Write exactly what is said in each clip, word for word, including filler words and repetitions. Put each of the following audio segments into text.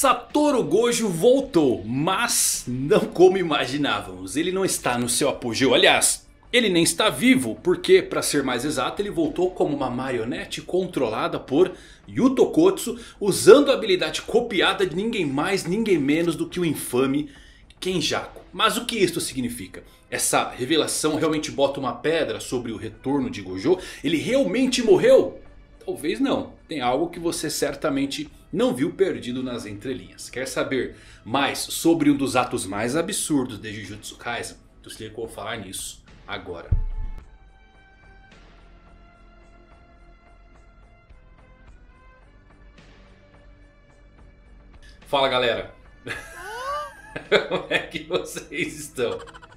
Satoru Gojo voltou, mas não como imaginávamos. Ele não está no seu apogeu, aliás, ele nem está vivo, porque, para ser mais exato, ele voltou como uma marionete controlada por Yuto Kotsu, usando a habilidade copiada de ninguém mais, ninguém menos do que o infame Kenjaku. Mas o que isto significa? Essa revelação realmente bota uma pedra sobre o retorno de Gojo? Ele realmente morreu? Talvez não. Tem algo que você certamente não viu perdido nas entrelinhas. Quer saber mais sobre um dos atos mais absurdos de Jujutsu Kaisen? Então se liga que eu vou falar nisso agora. Fala galera. Como é que vocês estão?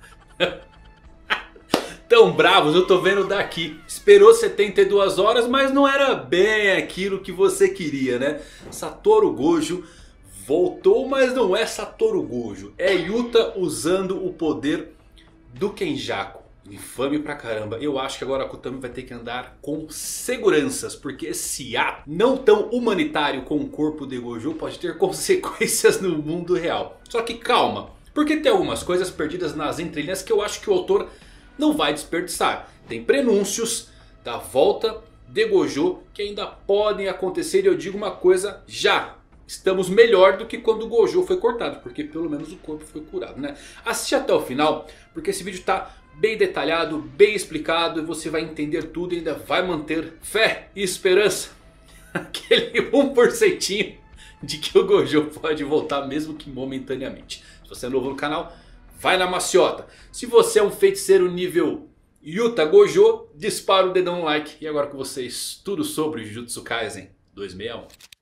Tão bravos, eu tô vendo daqui. Esperou setenta e duas horas, mas não era bem aquilo que você queria, né? Satoru Gojo voltou, mas não é Satoru Gojo. É Yuta usando o poder do Kenjaku. Infame pra caramba. Eu acho que agora a Akutami vai ter que andar com seguranças, porque esse ato não tão humanitário com o corpo de Gojo pode ter consequências no mundo real. Só que calma, porque tem algumas coisas perdidas nas entrelinhas que eu acho que o autor não vai desperdiçar. Tem prenúncios da volta de Gojo que ainda podem acontecer, e eu digo uma coisa já. Estamos melhor do que quando o Gojo foi cortado, porque pelo menos o corpo foi curado, né? Assiste até o final, porque esse vídeo está bem detalhado, bem explicado, e você vai entender tudo e ainda vai manter fé e esperança. Aquele um por cento de que o Gojo pode voltar, mesmo que momentaneamente. Se você é novo no canal, vai na maciota. Se você é um feiticeiro nível Yuta Gojo, dispara o dedão no like. E agora com vocês, tudo sobre Jujutsu Kaisen duzentos e sessenta e um.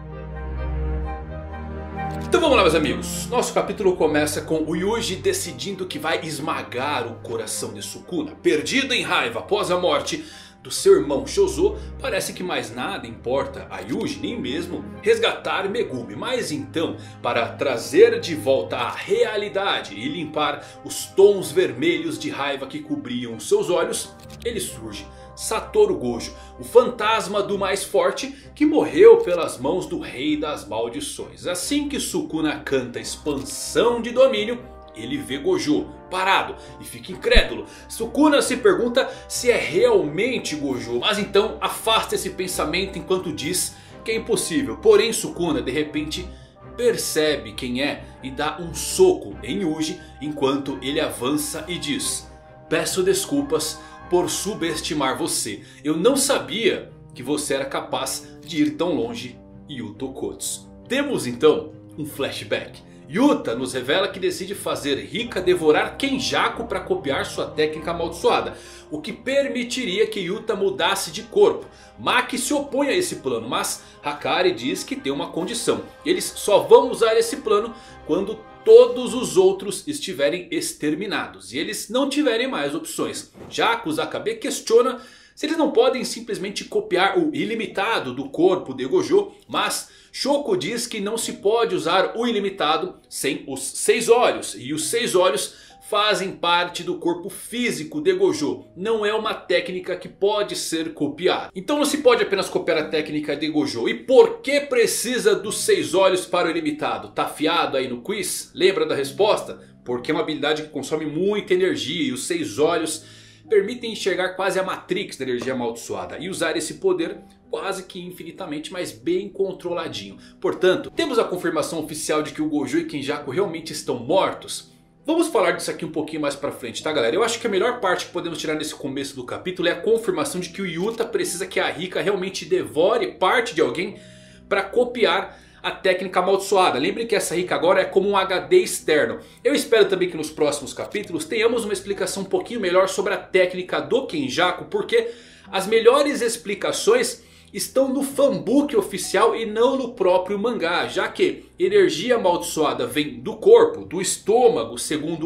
Então vamos lá meus amigos. Nosso capítulo começa com o Yuji decidindo que vai esmagar o coração de Sukuna. Perdido em raiva após a morte do seu irmão Chozo, parece que mais nada importa a Yuji, nem mesmo resgatar Megumi. Mas então, para trazer de volta a realidade e limpar os tons vermelhos de raiva que cobriam seus olhos, ele surge Satoru Gojo, o fantasma do mais forte que morreu pelas mãos do Rei das Maldições. Assim que Sukuna canta expansão de domínio, ele vê Gojo parado e fica incrédulo. Sukuna se pergunta se é realmente Gojo, mas então afasta esse pensamento enquanto diz que é impossível. Porém Sukuna de repente percebe quem é e dá um soco em Yuji enquanto ele avança e diz: peço desculpas por subestimar você. Eu não sabia que você era capaz de ir tão longe, Yuto Kotsu. Temos então um flashback. Yuta nos revela que decide fazer Rika devorar Kenjaku para copiar sua técnica amaldiçoada, o que permitiria que Yuta mudasse de corpo. Maki se opõe a esse plano, mas Hakari diz que tem uma condição: eles só vão usar esse plano quando todos os outros estiverem exterminados e eles não tiverem mais opções. Já Kusakabe questiona se eles não podem simplesmente copiar o ilimitado do corpo de Gojo, mas Shoko diz que não se pode usar o ilimitado sem os seis olhos, e os seis olhos fazem parte do corpo físico de Gojo. Não é uma técnica que pode ser copiada. Então não se pode apenas copiar a técnica de Gojo. E por que precisa dos seis olhos para o ilimitado? Tá afiado aí no quiz? Lembra da resposta? Porque é uma habilidade que consome muita energia e os seis olhos permitem enxergar quase a Matrix da energia amaldiçoada e usar esse poder quase que infinitamente, mas bem controladinho. Portanto, temos a confirmação oficial de que o Gojo e Kenjaku realmente estão mortos. Vamos falar disso aqui um pouquinho mais pra frente, tá galera? Eu acho que a melhor parte que podemos tirar nesse começo do capítulo é a confirmação de que o Yuta precisa que a Rika realmente devore parte de alguém para copiar a técnica amaldiçoada. Lembre que essa Rika agora é como um H D externo. Eu espero também que nos próximos capítulos tenhamos uma explicação um pouquinho melhor sobre a técnica do Kenjaku, porque as melhores explicações estão no fanbook oficial e não no próprio mangá, já que energia amaldiçoada vem do corpo, do estômago, segundo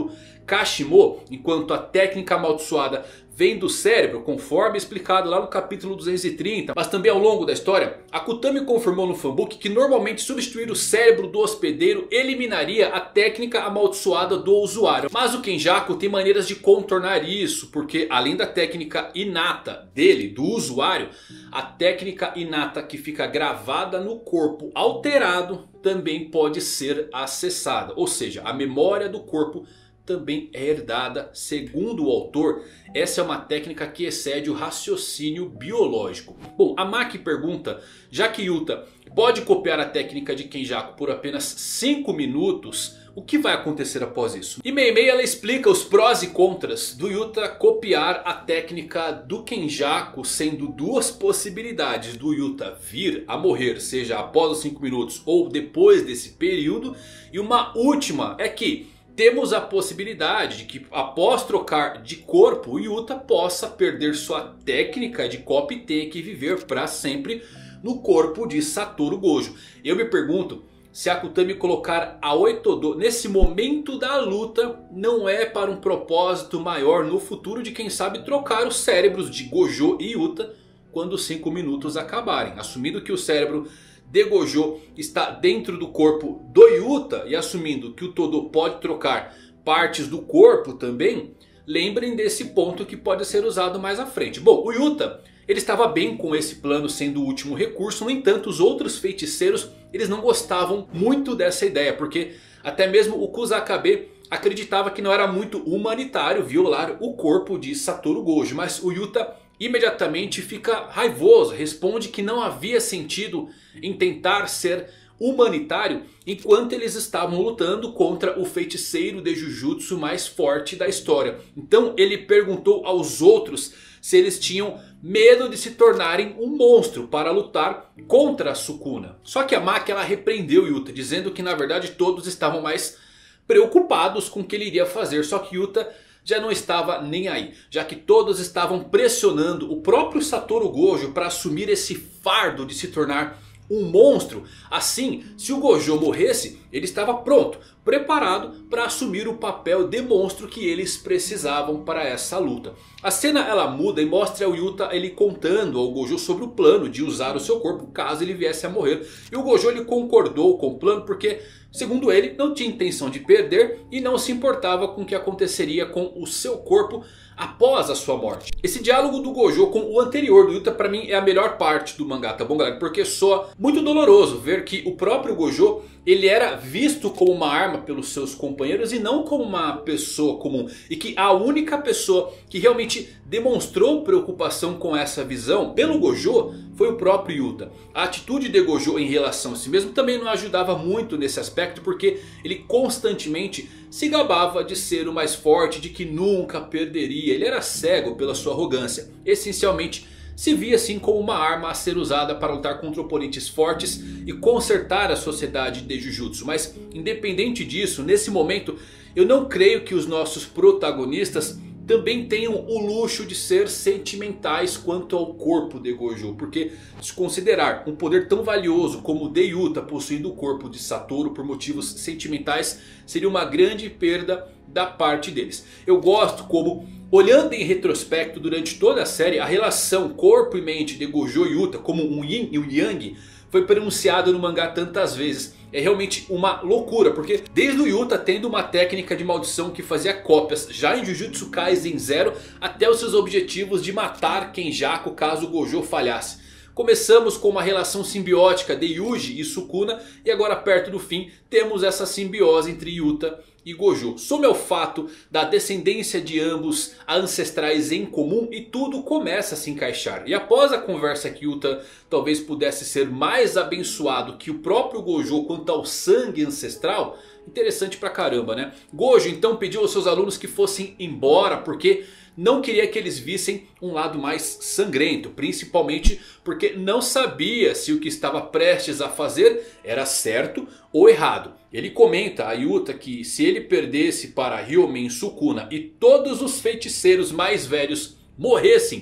Kashimo, enquanto a técnica amaldiçoada vem do cérebro, conforme explicado lá no capítulo duzentos e trinta. Mas também ao longo da história, Akutami confirmou no fanbook que normalmente substituir o cérebro do hospedeiro eliminaria a técnica amaldiçoada do usuário. Mas o Kenjaku tem maneiras de contornar isso, porque além da técnica inata dele, do usuário, a técnica inata que fica gravada no corpo alterado também pode ser acessada. Ou seja, a memória do corpo também é herdada. Segundo o autor, essa é uma técnica que excede o raciocínio biológico. Bom, a Maki pergunta, já que Yuta pode copiar a técnica de Kenjaku por apenas cinco minutos, o que vai acontecer após isso? E Mei Mei ela explica os prós e contras do Yuta copiar a técnica do Kenjaku, sendo duas possibilidades do Yuta vir a morrer, seja após os cinco minutos ou depois desse período. E uma última é que temos a possibilidade de que após trocar de corpo, o Yuta possa perder sua técnica de copy e ter que viver para sempre no corpo de Satoru Gojo. Eu me pergunto se Akutami colocar a Oitodo nesse momento da luta não é para um propósito maior no futuro de quem sabe trocar os cérebros de Gojo e Yuta quando os cinco minutos acabarem. Assumindo que o cérebro de Gojo está dentro do corpo do Yuta e assumindo que o Todo pode trocar partes do corpo também, lembrem desse ponto que pode ser usado mais à frente. Bom, o Yuta ele estava bem com esse plano sendo o último recurso. No entanto, os outros feiticeiros eles não gostavam muito dessa ideia, porque até mesmo o Kusakabe acreditava que não era muito humanitário violar o corpo de Satoru Gojo. Mas o Yuta imediatamente fica raivoso, responde que não havia sentido em tentar ser humanitário enquanto eles estavam lutando contra o feiticeiro de Jujutsu mais forte da história. Então ele perguntou aos outros se eles tinham medo de se tornarem um monstro para lutar contra a Sukuna. Só que a Maki ela repreendeu Yuta, dizendo que na verdade todos estavam mais preocupados com o que ele iria fazer. Só que Yuta já não estava nem aí, já que todos estavam pressionando o próprio Satoru Gojo para assumir esse fardo de se tornar um monstro. Assim, se o Gojo morresse, ele estava pronto, preparado para assumir o papel de monstro que eles precisavam para essa luta. A cena ela muda e mostra o Yuta ele contando ao Gojo sobre o plano de usar o seu corpo caso ele viesse a morrer. E o Gojo ele concordou com o plano porque, segundo ele, não tinha intenção de perder e não se importava com o que aconteceria com o seu corpo após a sua morte. Esse diálogo do Gojo com o anterior do Yuta para mim é a melhor parte do mangá, tá bom galera? Porque soa muito doloroso ver que o próprio Gojo ele era visto como uma arma pelos seus companheiros e não como uma pessoa comum. E que a única pessoa que realmente demonstrou preocupação com essa visão pelo Gojo foi o próprio Yuta. A atitude de Gojo em relação a si mesmo também não ajudava muito nesse aspecto, porque ele constantemente se gabava de ser o mais forte, de que nunca perderia. Ele era cego pela sua arrogância. Essencialmente se via assim como uma arma a ser usada para lutar contra oponentes fortes e consertar a sociedade de Jujutsu. Mas independente disso, nesse momento eu não creio que os nossos protagonistas também tenham o luxo de ser sentimentais quanto ao corpo de Gojo. Porque se considerar um poder tão valioso como o de Yuta possuindo o corpo de Satoru por motivos sentimentais seria uma grande perda da parte deles. Eu gosto como, olhando em retrospecto durante toda a série, a relação corpo e mente de Gojo e Yuta como um yin e um yang foi pronunciado no mangá tantas vezes. É realmente uma loucura, porque desde o Yuta tendo uma técnica de maldição que fazia cópias já em Jujutsu Kaisen Zero, até os seus objetivos de matar Kenjaku caso Gojo falhasse. Começamos com uma relação simbiótica de Yuji e Sukuna, e agora perto do fim temos essa simbiose entre Yuta e Gojo. Some ao fato da descendência de ambos a ancestrais em comum e tudo começa a se encaixar. E após a conversa que Yuta talvez pudesse ser mais abençoado que o próprio Gojo quanto ao sangue ancestral, interessante pra caramba, né? Gojo então pediu aos seus alunos que fossem embora porque não queria que eles vissem um lado mais sangrento. Principalmente porque não sabia se o que estava prestes a fazer era certo ou errado. Ele comenta a Yuta que se ele perdesse para Hyomen Sukuna e todos os feiticeiros mais velhos morressem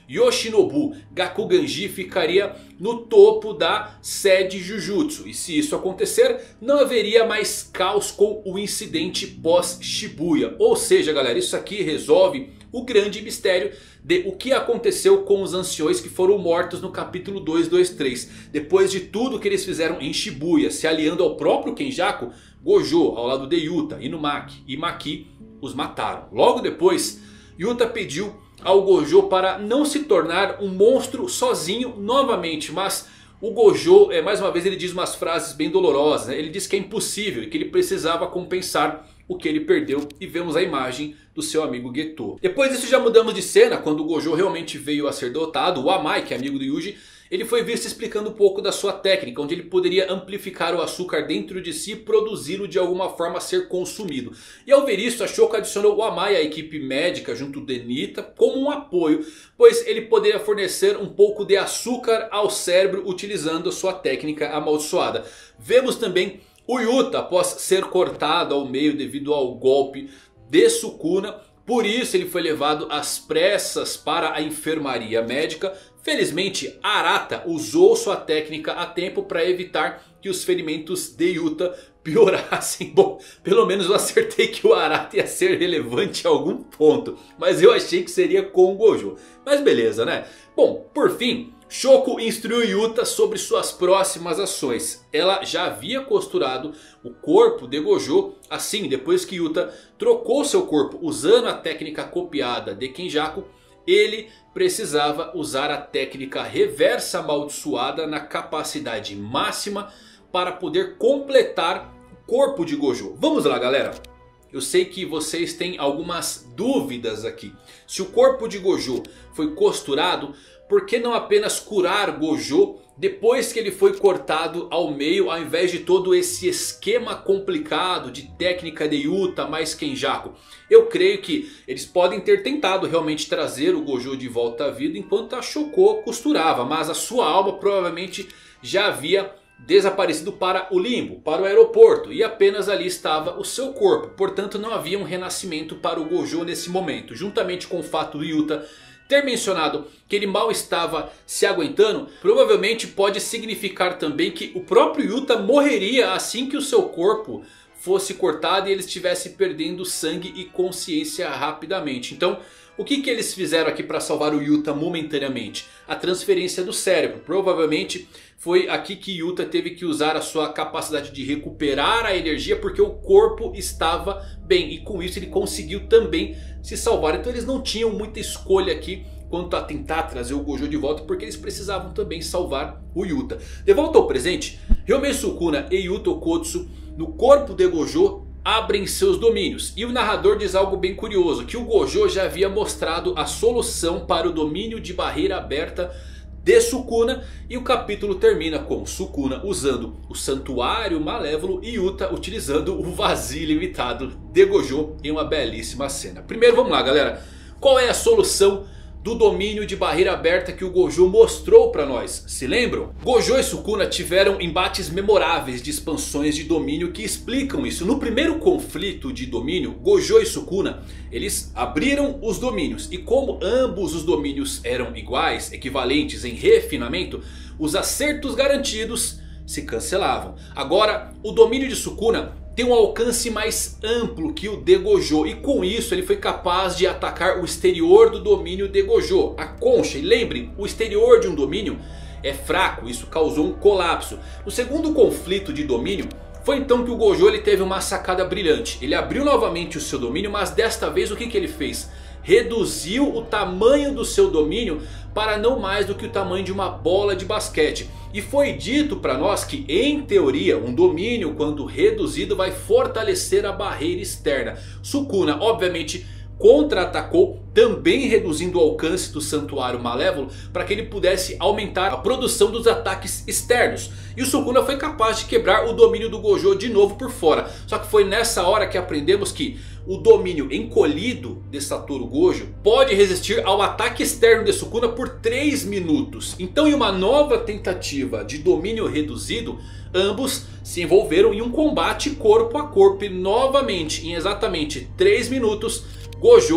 Yoshinobu Gakuganji ficaria no topo da sede Jujutsu. E se isso acontecer, não haveria mais caos com o incidente pós-Shibuya. Ou seja, galera, isso aqui resolve o grande mistério de o que aconteceu com os anciões que foram mortos no capítulo duzentos e vinte e três. Depois de tudo que eles fizeram em Shibuya, se aliando ao próprio Kenjaku, Gojo ao lado de Yuta, Inumaki e Maki os mataram. Logo depois, Yuta pediu ao Gojo para não se tornar um monstro sozinho novamente. Mas o Gojo, é, mais uma vez, ele diz umas frases bem dolorosas, né? Ele diz que é impossível e que ele precisava compensar o que ele perdeu. E vemos a imagem do seu amigo Geto. Depois disso já mudamos de cena. Quando o Gojo realmente veio a ser derrotado, o Amai, que é amigo do Yuji, ele foi visto explicando um pouco da sua técnica, onde ele poderia amplificar o açúcar dentro de si e produzi-lo de alguma forma a ser consumido. E ao ver isso, a Shoko adicionou o Amai à equipe médica junto de Nita como um apoio, pois ele poderia fornecer um pouco de açúcar ao cérebro utilizando a sua técnica amaldiçoada. Vemos também o Yuta após ser cortado ao meio devido ao golpe de Sukuna. Por isso ele foi levado às pressas para a enfermaria médica. Felizmente Arata usou sua técnica a tempo para evitar que os ferimentos de Yuta piorassem. Bom, pelo menos eu acertei que o Arata ia ser relevante em algum ponto. Mas eu achei que seria com o Gojo. Mas beleza, né? Bom, por fim, Shoko instruiu Yuta sobre suas próximas ações. Ela já havia costurado o corpo de Gojo. Assim, depois que Yuta trocou seu corpo usando a técnica copiada de Kenjaku, ele precisava usar a técnica reversa amaldiçoada na capacidade máxima para poder completar o corpo de Gojo. Vamos lá, galera. Eu sei que vocês têm algumas dúvidas aqui. Se o corpo de Gojo foi costurado, por que não apenas curar Gojo depois que ele foi cortado ao meio, ao invés de todo esse esquema complicado de técnica de Yuta mais Kenjaku? Eu creio que eles podem ter tentado realmente trazer o Gojo de volta à vida enquanto a Shoko costurava. Mas a sua alma provavelmente já havia desaparecido para o limbo, para o aeroporto. E apenas ali estava o seu corpo. Portanto, não havia um renascimento para o Gojo nesse momento. Juntamente com o fato do Yuta ter mencionado que ele mal estava se aguentando, provavelmente pode significar também que o próprio Yuta morreria assim que o seu corpo fosse cortado e ele estivesse perdendo sangue e consciência rapidamente. Então, o que, que eles fizeram aqui para salvar o Yuta momentaneamente? A transferência do cérebro. Provavelmente foi aqui que Yuta teve que usar a sua capacidade de recuperar a energia, porque o corpo estava bem. E com isso ele conseguiu também se salvar. Então eles não tinham muita escolha aqui quanto a tentar trazer o Gojo de volta, porque eles precisavam também salvar o Yuta. De volta ao presente, Ryomei Sukuna e Yuta Okkotsu no corpo de Gojo abrem seus domínios. E o narrador diz algo bem curioso, que o Gojo já havia mostrado a solução para o domínio de barreira aberta de Sukuna. E o capítulo termina com Sukuna usando o santuário malévolo e Yuta utilizando o vazio ilimitado de Gojo em uma belíssima cena. Primeiro vamos lá, galera. Qual é a solução do domínio de barreira aberta que o Gojo mostrou para nós? Se lembram? Gojo e Sukuna tiveram embates memoráveis de expansões de domínio que explicam isso. No primeiro conflito de domínio, Gojo e Sukuna, eles abriram os domínios. E como ambos os domínios eram iguais, equivalentes em refinamento, os acertos garantidos se cancelavam. Agora, o domínio de Sukuna tem um alcance mais amplo que o de Gojo. E com isso ele foi capaz de atacar o exterior do domínio de Gojo, a concha. E lembrem, o exterior de um domínio é fraco, isso causou um colapso. No segundo conflito de domínio, foi então que o Gojo ele teve uma sacada brilhante. Ele abriu novamente o seu domínio, mas desta vez o que, que ele fez? Reduziu o tamanho do seu domínio para não mais do que o tamanho de uma bola de basquete. E foi dito para nós que, em teoria, um domínio quando reduzido vai fortalecer a barreira externa. Sukuna obviamente contra-atacou, também reduzindo o alcance do santuário malévolo para que ele pudesse aumentar a produção dos ataques externos. E o Sukuna foi capaz de quebrar o domínio do Gojo de novo por fora. Só que foi nessa hora que aprendemos que o domínio encolhido de Satoru Gojo pode resistir ao ataque externo de Sukuna por três minutos. Então, em uma nova tentativa de domínio reduzido, ambos se envolveram em um combate corpo a corpo. E novamente, em exatamente três minutos, Gojo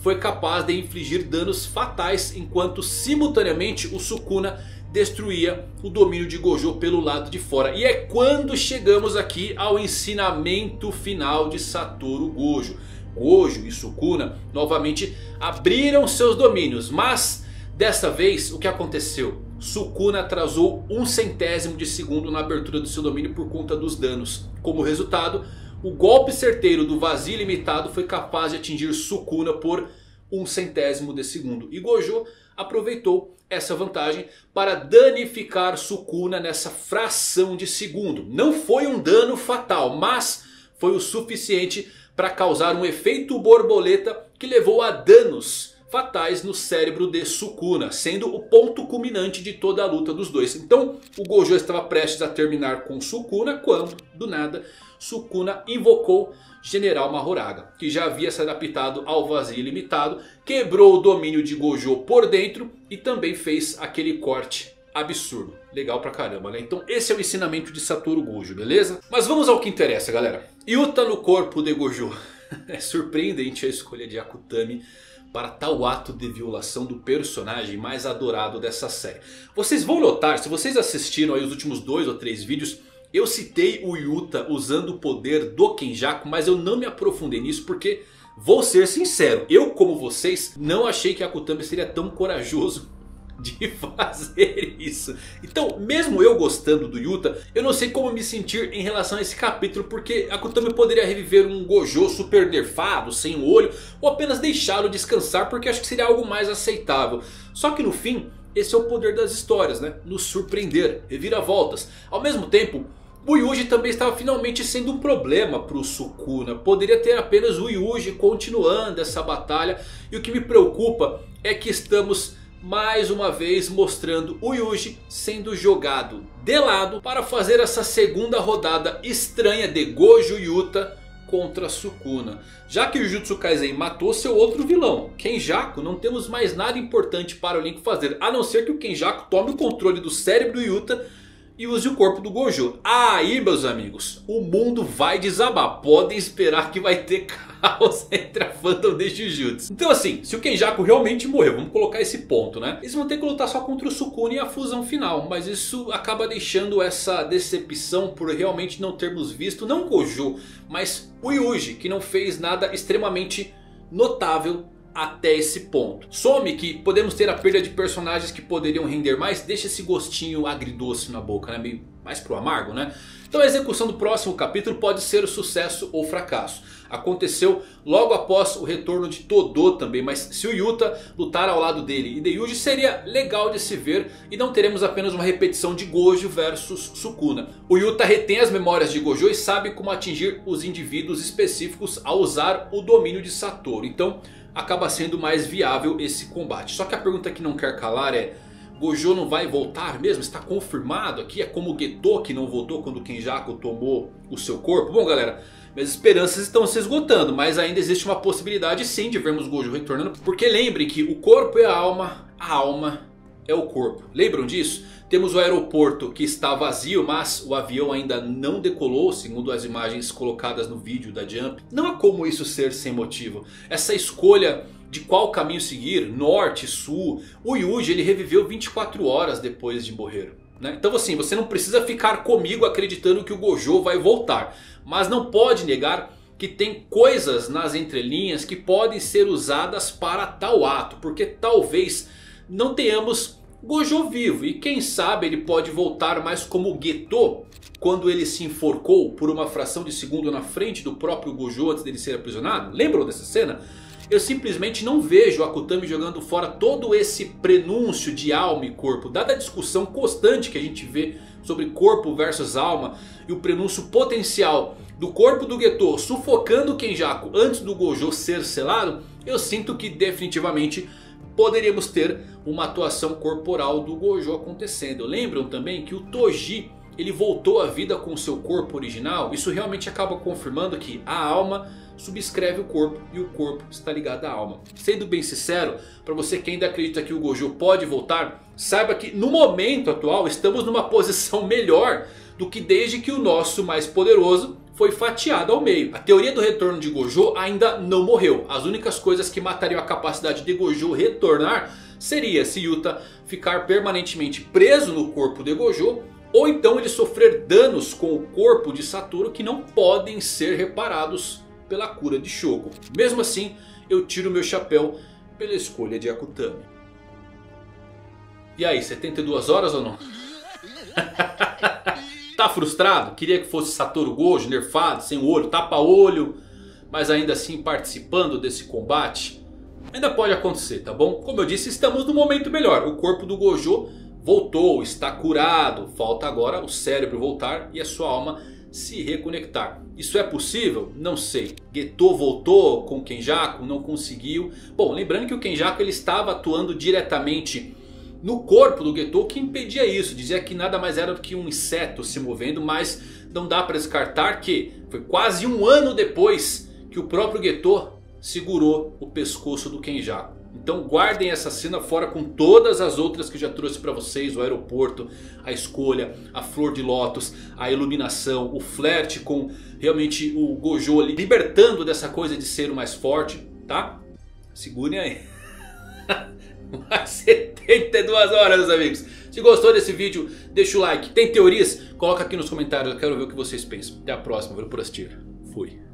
foi capaz de infligir danos fatais, enquanto simultaneamente o Sukuna destruía o domínio de Gojo pelo lado de fora. E é quando chegamos aqui ao ensinamento final de Satoru Gojo. Gojo e Sukuna novamente abriram seus domínios, mas dessa vez o que aconteceu? Sukuna atrasou um centésimo de segundo na abertura do seu domínio por conta dos danos. Como resultado, o golpe certeiro do vazio ilimitado foi capaz de atingir Sukuna por um centésimo de segundo. E Gojo aproveitou essa vantagem para danificar Sukuna nessa fração de segundo. Não foi um dano fatal, mas foi o suficiente para causar um efeito borboleta que levou a danos fatais no cérebro de Sukuna, sendo o ponto culminante de toda a luta dos dois. Então o Gojo estava prestes a terminar com Sukuna quando, do nada, Sukuna invocou General Mahoraga, que já havia se adaptado ao vazio ilimitado, quebrou o domínio de Gojo por dentro e também fez aquele corte absurdo. Legal pra caramba, né? Então esse é o ensinamento de Satoru Gojo, beleza? Mas vamos ao que interessa, galera. Yuta no corpo de Gojo. É surpreendente a escolha de Akutami para tal ato de violação do personagem mais adorado dessa série. Vocês vão notar, se vocês assistiram aí os últimos dois ou três vídeos, eu citei o Yuta usando o poder do Kenjaku, mas eu não me aprofundei nisso porque, vou ser sincero, eu como vocês não achei que Akutami seria tão corajoso de fazer isso. Então mesmo eu gostando do Yuta, eu não sei como me sentir em relação a esse capítulo, porque Akutami poderia reviver um Gojo super nerfado, sem o olho, ou apenas deixá-lo descansar, porque acho que seria algo mais aceitável. Só que no fim, esse é o poder das histórias, né? Nos surpreender, reviravoltas. Ao mesmo tempo, o Yuji também estava finalmente sendo um problema para o Sukuna. Poderia ter apenas o Yuji continuando essa batalha. E o que me preocupa é que estamos mais uma vez mostrando o Yuji sendo jogado de lado para fazer essa segunda rodada estranha de Gojo Yuta contra Sukuna. Já que o Jujutsu Kaisen matou seu outro vilão, Kenjaku, não temos mais nada importante para o Link fazer, a não ser que o Kenjaku tome o controle do cérebro do Yuta e use o corpo do Gojo. Aí, meus amigos, o mundo vai desabar. Podem esperar que vai ter caos entre a fandom de Jujutsu. Então assim, se o Kenjaku realmente morreu, vamos colocar esse ponto, né? Eles vão ter que lutar só contra o Sukuna e a fusão final. Mas isso acaba deixando essa decepção por realmente não termos visto, não Gojo, mas o Yuji, que não fez nada extremamente notável até esse ponto. Some que podemos ter a perda de personagens que poderiam render mais. Deixa esse gostinho agridoce na boca, né? Meio mais pro amargo, né? Então a execução do próximo capítulo pode ser o sucesso ou fracasso. Aconteceu logo após o retorno de Todo também. Mas se o Yuta lutar ao lado dele e de Yuji, seria legal de se ver. E não teremos apenas uma repetição de Gojo versus Sukuna. O Yuta retém as memórias de Gojo e sabe como atingir os indivíduos específicos ao usar o domínio de Satoru. Então acaba sendo mais viável esse combate. Só que a pergunta que não quer calar é: Gojo não vai voltar mesmo? Está confirmado aqui? É como o Geto que não voltou quando o Kenjaku tomou o seu corpo? Bom galera, minhas esperanças estão se esgotando. Mas ainda existe uma possibilidade sim de vermos Gojo retornando. Porque lembrem que o corpo é a alma, a alma é o corpo. Lembram disso? Temos o aeroporto que está vazio, mas o avião ainda não decolou, segundo as imagens colocadas no vídeo da Jump. Não há como isso ser sem motivo. Essa escolha de qual caminho seguir, norte, sul. O Yuji ele reviveu vinte e quatro horas depois de morrer, né? Então assim, você não precisa ficar comigo acreditando que o Gojo vai voltar. Mas não pode negar que tem coisas nas entrelinhas que podem ser usadas para tal ato. Porque talvez não tenhamos Gojo vivo, e quem sabe ele pode voltar mais como Geto, quando ele se enforcou por uma fração de segundo na frente do próprio Gojo antes dele ser aprisionado. Lembram dessa cena? Eu simplesmente não vejo Akutami jogando fora todo esse prenúncio de alma e corpo. Dada a discussão constante que a gente vê sobre corpo versus alma, e o prenúncio potencial do corpo do Geto sufocando o Kenjaku antes do Gojo ser selado, eu sinto que definitivamente poderíamos ter uma atuação corporal do Gojo acontecendo. Lembram também que o Toji ele voltou à vida com seu corpo original? Isso realmente acaba confirmando que a alma subscreve o corpo e o corpo está ligado à alma. Sendo bem sincero, para você que ainda acredita que o Gojo pode voltar, saiba que no momento atual estamos numa posição melhor do que desde que o nosso mais poderoso foi fatiado ao meio. A teoria do retorno de Gojo ainda não morreu. As únicas coisas que matariam a capacidade de Gojo retornar seria se Yuta ficar permanentemente preso no corpo de Gojo, ou então ele sofrer danos com o corpo de Satoru que não podem ser reparados pela cura de Shoko. Mesmo assim, eu tiro meu chapéu pela escolha de Akutami. E aí, setenta e duas horas ou não? Tá frustrado? Queria que fosse Satoru Gojo nerfado, sem o olho, tapa-olho, mas ainda assim participando desse combate? Ainda pode acontecer, tá bom? Como eu disse, estamos no momento melhor. O corpo do Gojo voltou, está curado. Falta agora o cérebro voltar e a sua alma se reconectar. Isso é possível? Não sei. Geto voltou com o Kenjaku, não conseguiu. Bom, lembrando que o Kenjaku ele estava atuando diretamente no corpo do Geto, o que impedia isso. Dizia que nada mais era do que um inseto se movendo, mas não dá para descartar que foi quase um ano depois que o próprio Geto segurou o pescoço do Kenjaku. Então guardem essa cena fora com todas as outras que já trouxe para vocês. O aeroporto, a escolha, a flor de lótus, a iluminação, o flerte com realmente o Gojo libertando dessa coisa de ser o mais forte, tá? Segurem aí. Mais setenta e duas horas, meus amigos. Se gostou desse vídeo, deixa o like. Tem teorias? Coloca aqui nos comentários, eu quero ver o que vocês pensam. Até a próxima, valeu por assistir. Fui.